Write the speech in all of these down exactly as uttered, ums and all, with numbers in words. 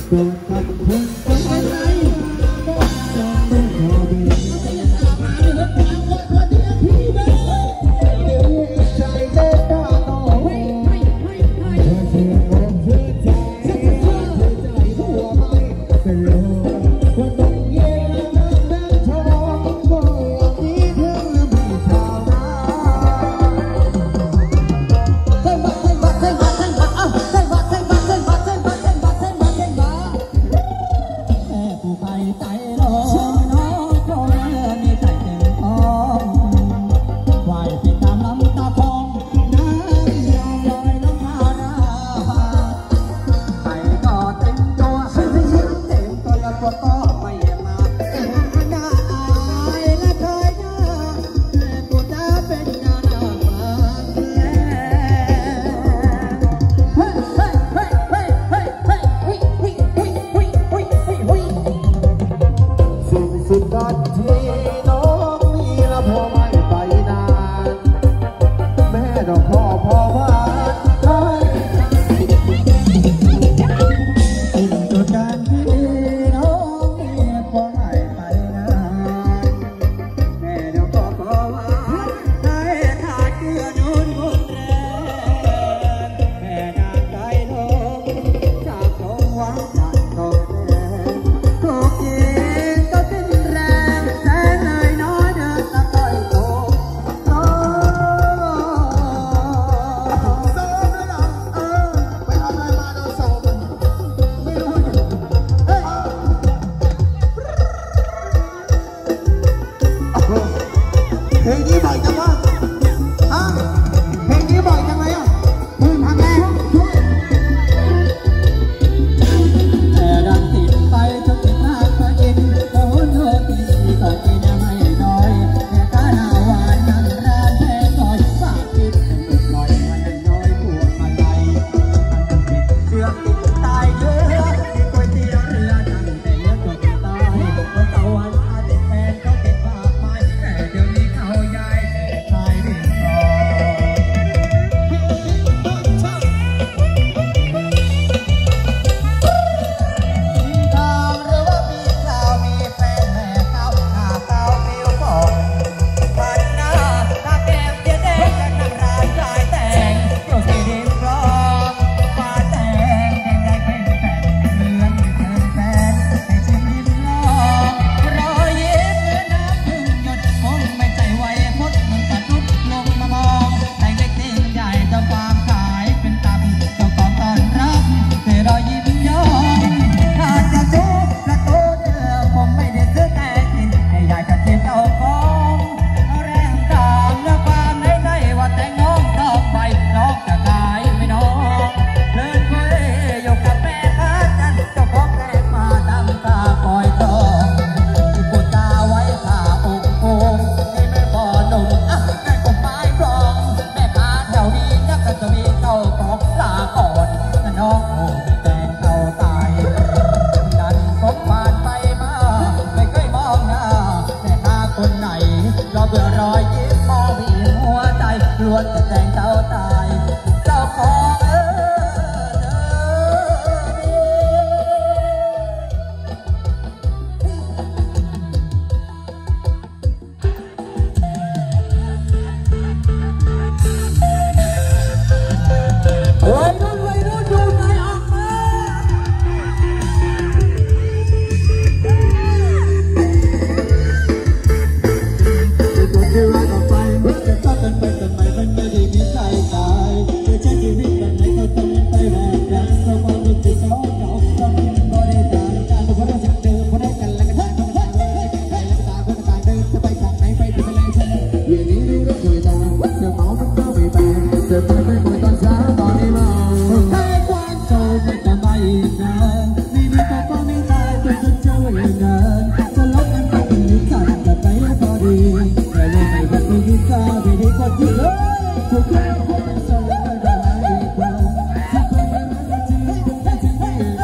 We'll be right back.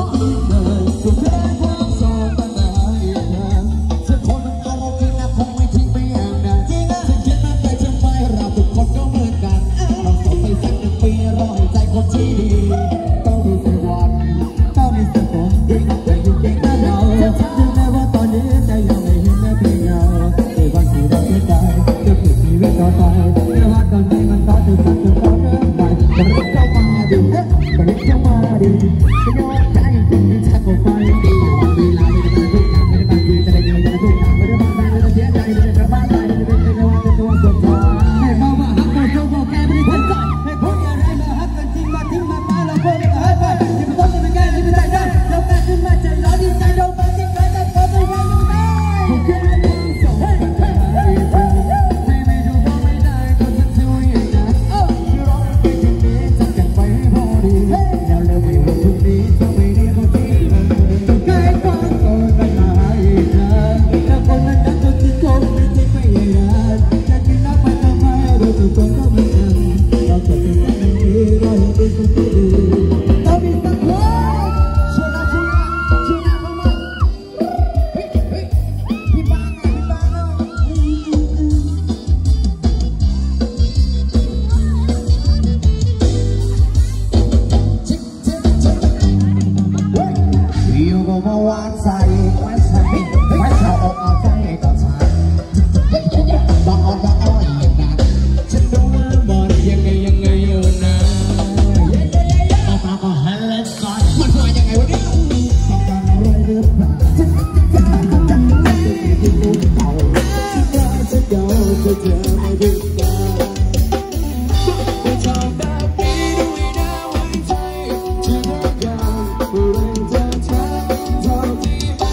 ที่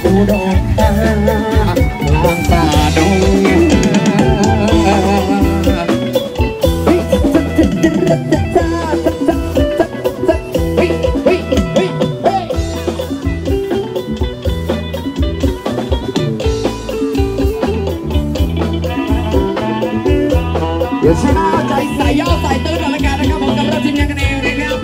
อุดรกลางป่าดงเดี๋ยวช่วยเอาใจใส่ย่อใส่ตื้นหน่อยละกันนะครับผมกับเราทีมงานกันเองนะครับ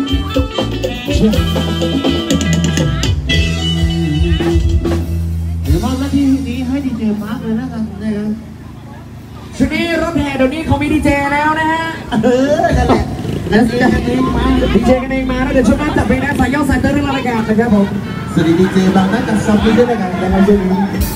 เดี๋ยวมอบหน้าที่นี้ให้ดีเจมาร์กเลยนะครับนะครับช่วงนี้รถแห่เดี๋ยวนี้เขามีดีเจแล้วนะฮะเออนั่นแหละแล้วดีเจกันเองมาดีเจกันเองมาแล้วเดี๋ยวช่วงหน้าจัดเพลงนะใส่ย่อใส่ตื้นเรื่องรายการนะครับผมสวัสดีดีเจบางนัดกับซอมบี้ด้วยกันในวันนี้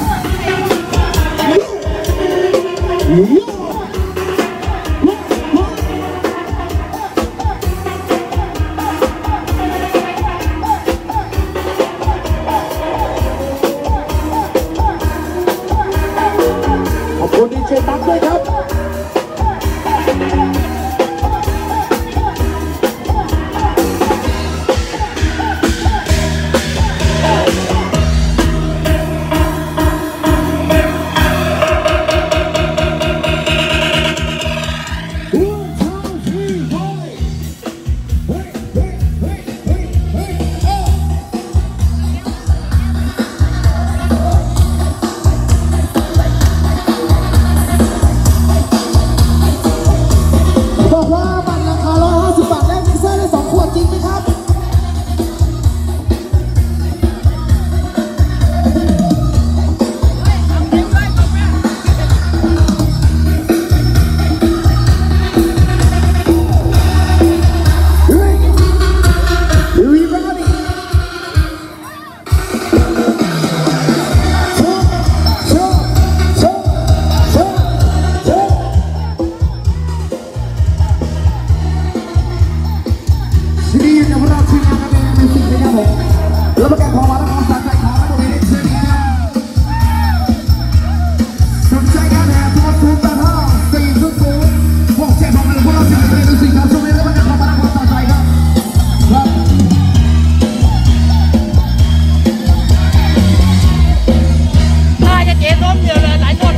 ขอบคุณดีเจตั๊กด้วยครับแล้วประกาศพอมาแล้วของสัตว์ใจของแล้วตรงนี้เชิญครับสนใจการแห่ตัวศูนย์แปดห้าสี่ศูนย์ศูนย์พวกแจ้งของเราพวกเราจะเป็นดูสิครับช่วงนี้แล้วประกาศพอมาแล้วของสัตว์ใจครับครับน่าจะเจ๊ต้มเดียวเลยหลายคน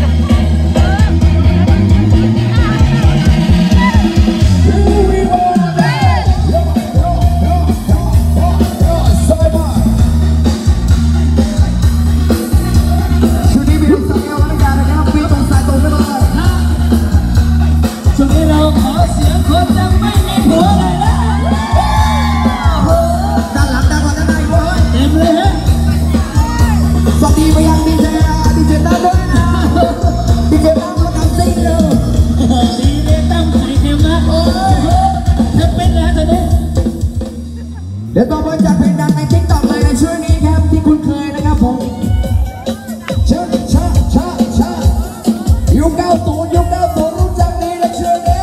เดี๋ยวต่อไปจากเพลงดังในทิกตอกเลยในช่วงนี้ครับที่คุณเคยนะครับผมชาชาชาชายุคเก้าศูนย์ยุคเก้าศูนย์รู้จักดีและเชื่อดี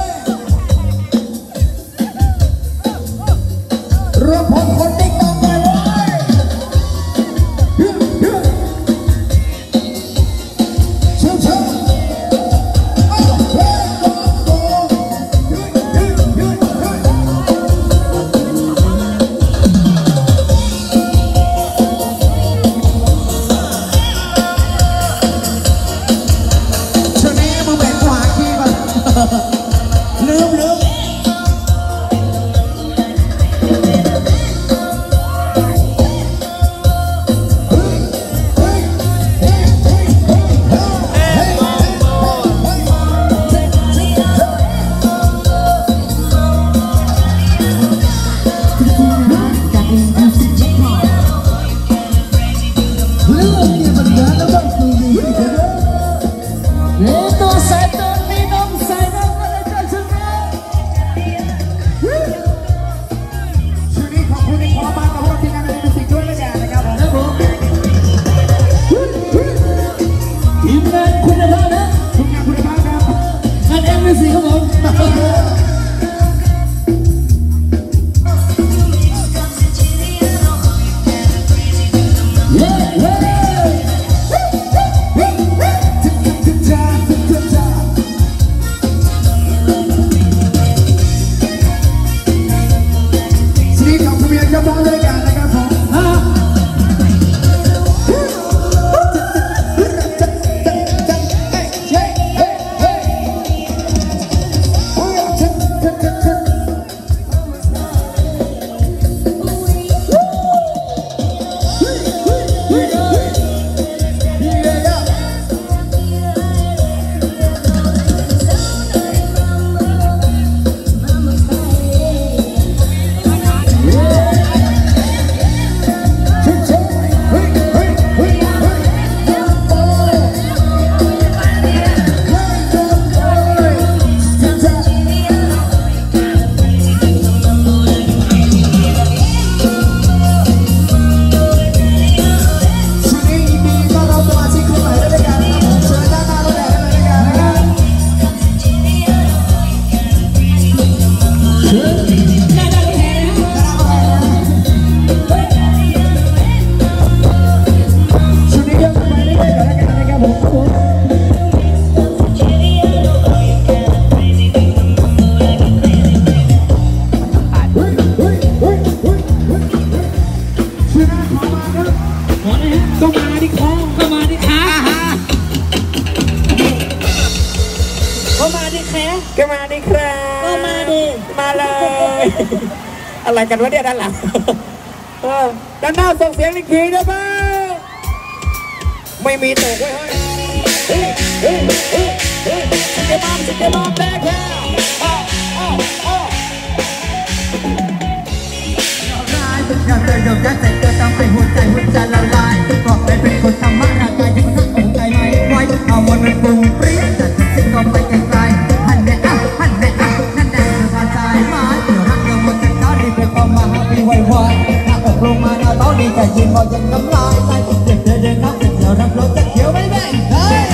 เรื่องผมคนติ๊กตอกเลยเว้ยคะก็มาดิครับก็มาดิมาเลย อะไรกันวะเนี่ยด้านหลังเออด้านหน้าส่งเสียงอีกทีได้ไหมไม่มีตกไว้เฮ้ยเฮ้ยเฮ้ยเฮ้ยสเก็ตบอมสเก็ตบอมแบกแฮมอ้าวอ้าวอ้าวอยากเจอดอกยักษ์ใส่เธอทำให้หัวใจหัวใจละลายบอกเลยเป็นคนธรรมะร่างกายยังรักของใจไม่ไหวเอามันมันปรุงเปรี้ยจัดสิ่งก็ไปไกลๆหันแน่อ่ะหันแน่อ่ะนั่นแน่เธอพาใจมาเดี๋ยวรักเดี๋ยวหมดจากตาดีเพื่อความมาหาพี่ไวๆถ้าตกลงมาหน้าตอนนี้แค่ยืนมองยังน้ำลายไหลเด็กเดินเดินนับเดี๋ยวรับรถจะเขียวไม่แบ่งเฮ้ย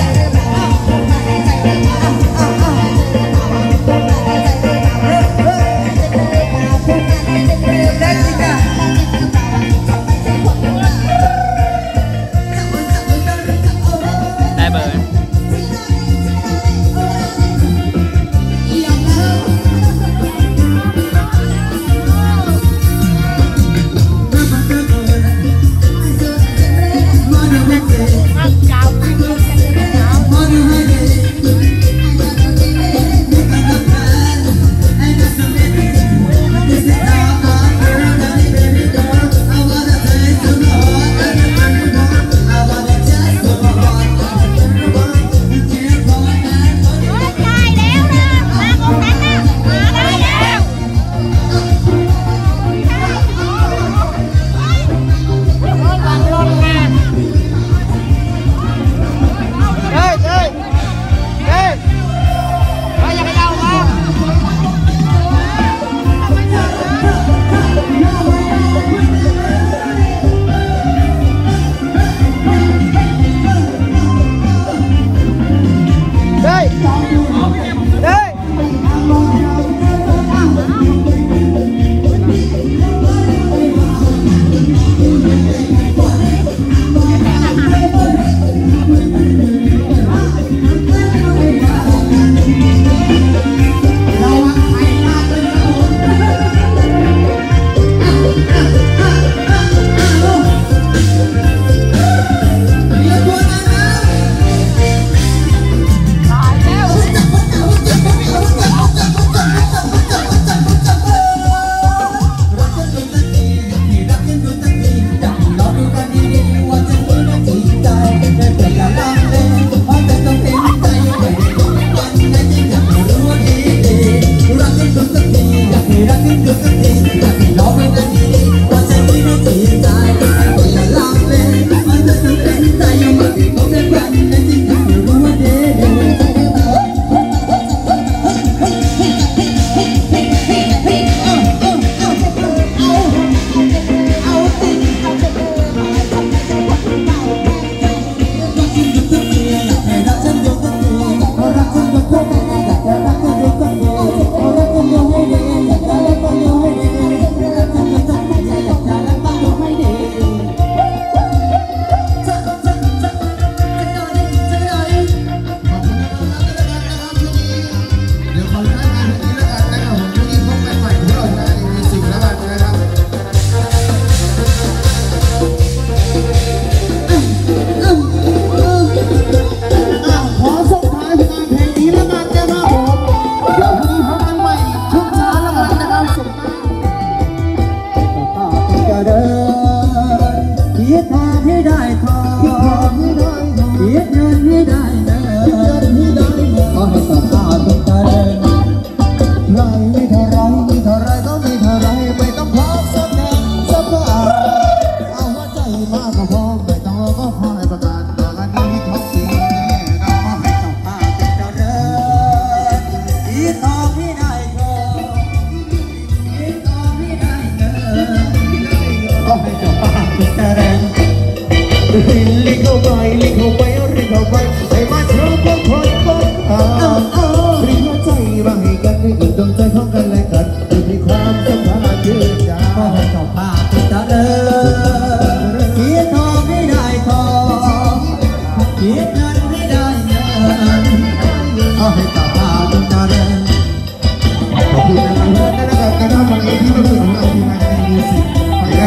ได้เบอร์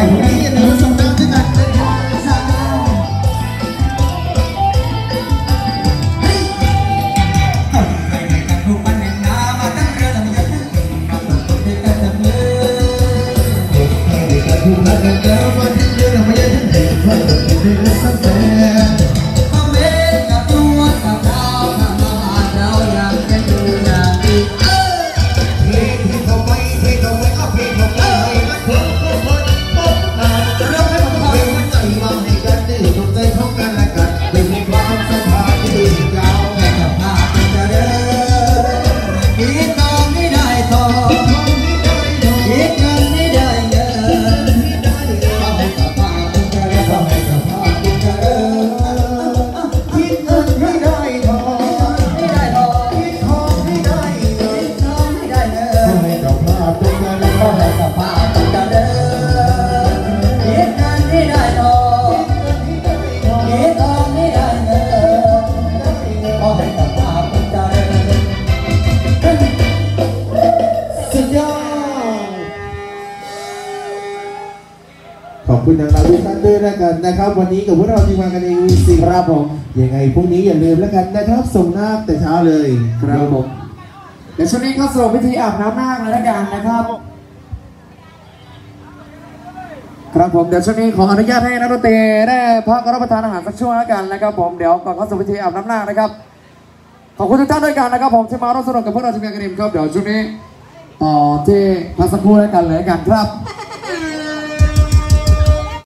เคุณทางเราทุกท่านด้วยแล้วกันนะครับวันนี้กับพวกเราทีมงานกันเองมีสิ่งครับผมยังไงพรุ่งนี้อย่าลืมแล้วกันนะครับส่งนาคแต่เช้าเลยครับผมเดี๋ยวช่วงนี้เข้าสู่พิธีอาบน้ำนาคเลยละกันนะครับครับผมเดี๋ยวช่วงนี้ขออนุญาตให้นักดนตรีได้พักรับประทานอาหารสักช่วงแล้วกันนะครับผมเดี๋ยวก่อนเข้าสู่พิธีอาบน้ำนาคนะครับขอบคุณทุกท่านด้วยกันนะครับผมที่มาร่วมสนุกกับพวกเราทีมงานกันเองครับเดี๋ยวช่วงนี้ต่อที่พักสักครู่แล้วกันเลยกันครับ